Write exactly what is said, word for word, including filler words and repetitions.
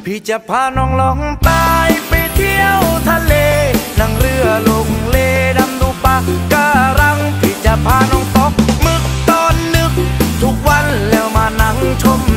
พี่จะพาน้องลองตายไปเที่ยวทะเลนั่งเรือลงเลดำดูปะการังพี่จะพาน้องตกหมึกตอนนึกทุกวันแล้วมานั่งชม